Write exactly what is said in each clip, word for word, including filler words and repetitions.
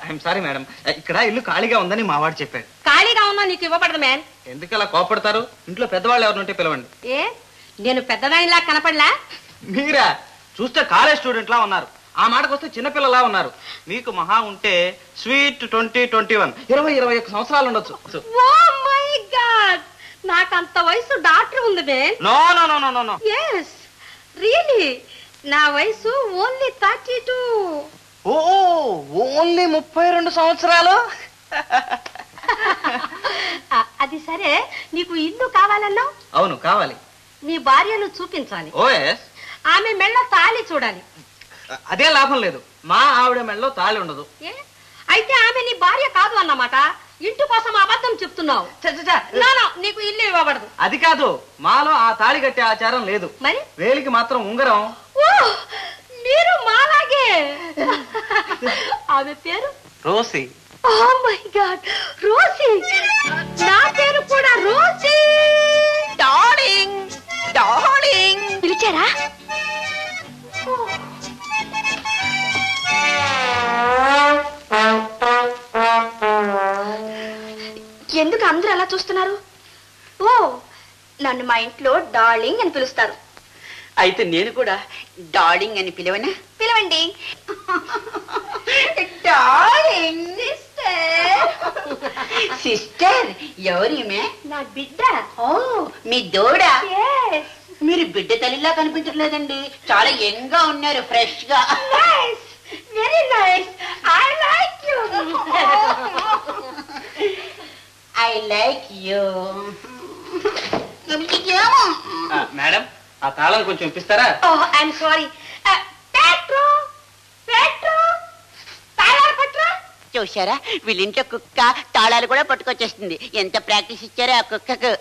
I'm sorry madam, ఇక్కడ ఇల్లు ఖాళీగా ఉందని మా వాడు చెప్పాడు. ఖాళీగా ఉన్నా నీకు ఇవ్వబడదు మ్యాన్. ఎందుకు అలా కోపడతారు? ఇంట్లో పెద్దవాళ్ళు ఎవరినుంటే పిలవండి. ఏ నేను పెద్దదానిలా కనపడలా? మీరా? చూస్తే కాలేజ్ స్టూడెంట్ లా ఉన్నారు. ఆ మాటకు వస్తే చిన్నపిల్లలా ఉన్నారు. మీకు మహా ఉంటే స్వీట్ ట్వంటీ ట్వంటీ వన్ ఇరవై ఇరవై ఒక్క సంవత్సరాలు ఉండొచ్చు. ఓ మై గాడ్, నాకంత వయసు డాక్టర్ ఉంది man. No no no no no no yes really, నా వయసు only thirty two. Oh only ముప్పై రెండు సంవత్సరాలు. అది సరే, నీకు ఇల్లు కావాలన్నావు? అవును కావాలి. నీ భార్యను చూపించాలి. Oh yes. ఆమె మెళ్ళ తాళి చూడాలి. అదే లాభం లేదు, మా ఆవిడ మెళ్ళలో తాళి ఉండదు. ఏ అయితే ఆమె నీ భార్య కాదు అన్నమాట. ఇంటి కోసం అబద్ధం చెప్తున్నావు. నీకు ఇల్లు ఇవ్వబడదు. అది కాదు, మాలో ఆ తాళి కట్టే ఆచారం లేదు. మరి వేలికి మాత్రం ఉంగరం. మీరు మాలాగే. ఆమె పేరు Rosy. Oh my God, Rosy. నా పేరు కూడా రోసి. డార్లింగ్ డార్లింగ్ పిలిచారా? ఎందుకు అందరూ అలా చూస్తున్నారు? ఓ, నన్ను మా ఇంట్లో డార్లింగ్ అని పిలుస్తారు. అయితే నేను కూడా డార్లింగ్ అని పిలవనా? పిలవండి. Darling sister. ఎవరిమే? నా బిడ్డ. ఓ, మీ దూడ. మీరు బిడ్డ తల్లిలా కనిపించట్లేదండి, చాలా యంగ్ గా ఉన్నారు, ఫ్రెష్ గా. Very nice. I like you. I like you. Madam, ఆ తాళం కొంచెం ఇప్పిస్తారా? Oh I'm sorry. పెట్రో పెట్రో తాళాలు పట్రా. చూసారా, వీళ్ళింట్లో కుక్క తాళాలు కూడా పట్టుకొచ్చేస్తుంది. ఎంత ప్రాక్టీస్ ఇచ్చారో ఆ కుక్కకు.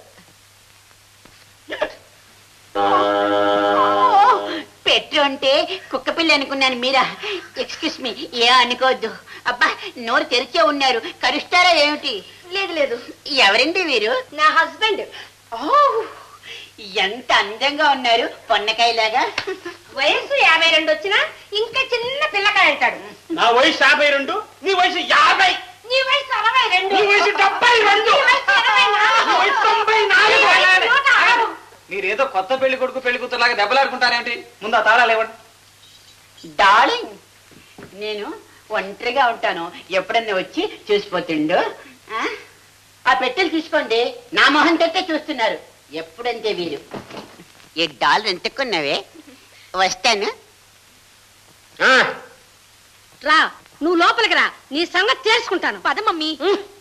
పెట్రో అంటే కుక్క పిల్ల అనుకున్నాను. మీరా? ఎక్స్క్యూస్ మీ, ఏ అనుకోవద్దు. అబ్బా, నోరు తెరిచే ఉన్నారు, కరుస్తారా ఏమిటి? లేదు లేదు. ఎవరండి వీరు? నా హస్బెండ్. ఓ, ఎంత అందంగా ఉన్నారు, పొన్నకాయలాగా. వయసు యాభై రెండు వచ్చినా ఇంకా చిన్న పిల్లకాయ అంటాడు. నా వయసు యాభై రెండు, నీ వయసు యాభై. నీ వయసు అరవై రెండు. నీ వయసు డెబ్బై రెండు. తొంభై నాలుగు. మీరేదో కొత్త పెళ్లి కొడుకు పెళ్లి కూతురులాగా దెబ్బలాడుకుంటారేంటి? ముందు ఆ తాళాలు ఇవ్వండి. డార్లింగ్, నేను ఒంటరిగా ఉంటాను, ఎప్పుడన్నా వచ్చి చూసిపోతుండు. ఆ పెట్టెలు చూసుకోండి, నా మొహం తట్టే చూస్తున్నారు ఎప్పుడంతే వీరు. ఈ డాలర్ ఎంతకున్నావే? వస్తాను. రా, నువ్వు లోపలికి రా, నీ సంగతి తెలుసుకుంటాను. పద మమ్మీ.